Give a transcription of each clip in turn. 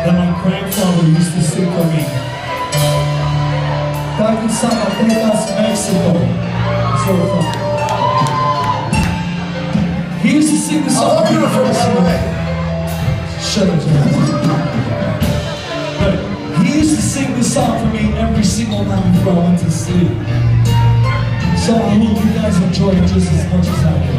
that my grandfather used to sing for me. Back in Zacatecas, Mexico. That's where we're from. He used to sing this song for me every single day. Shut up, John. But he used to sing this song for me every single night before I went to sleep. So I hope you guys enjoy it just as much as I do.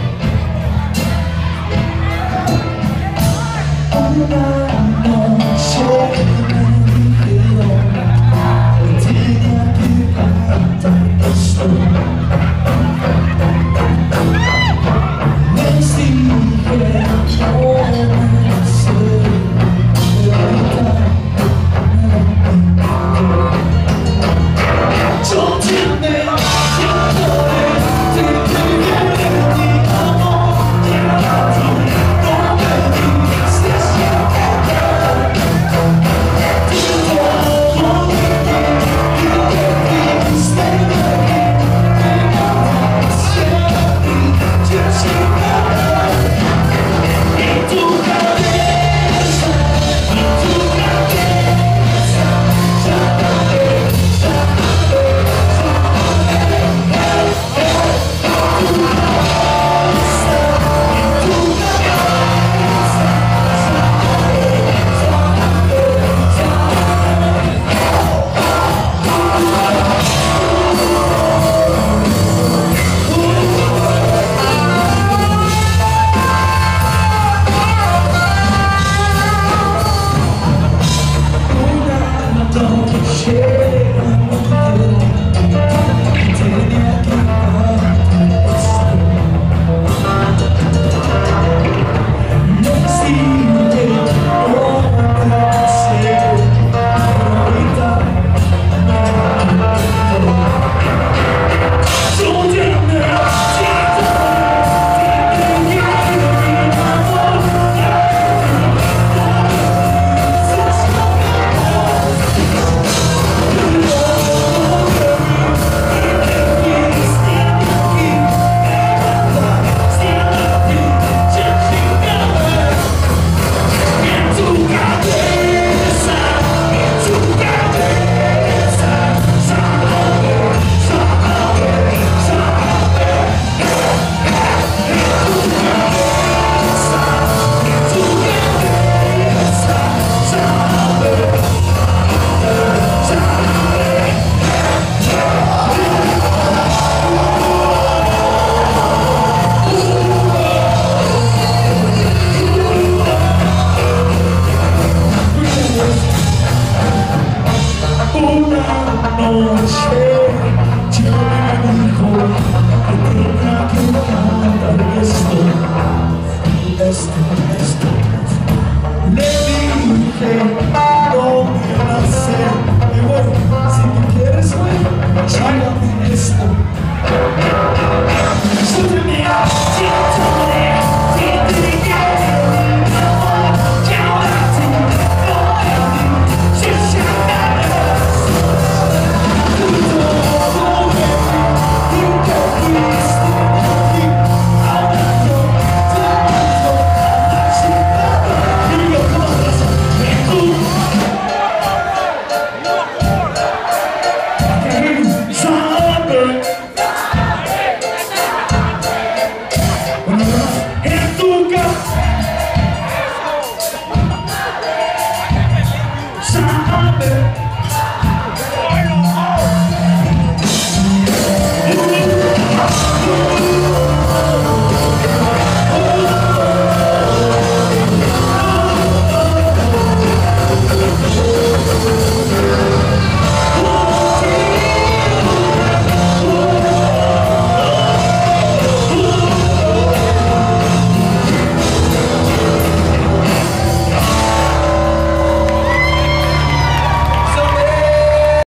Something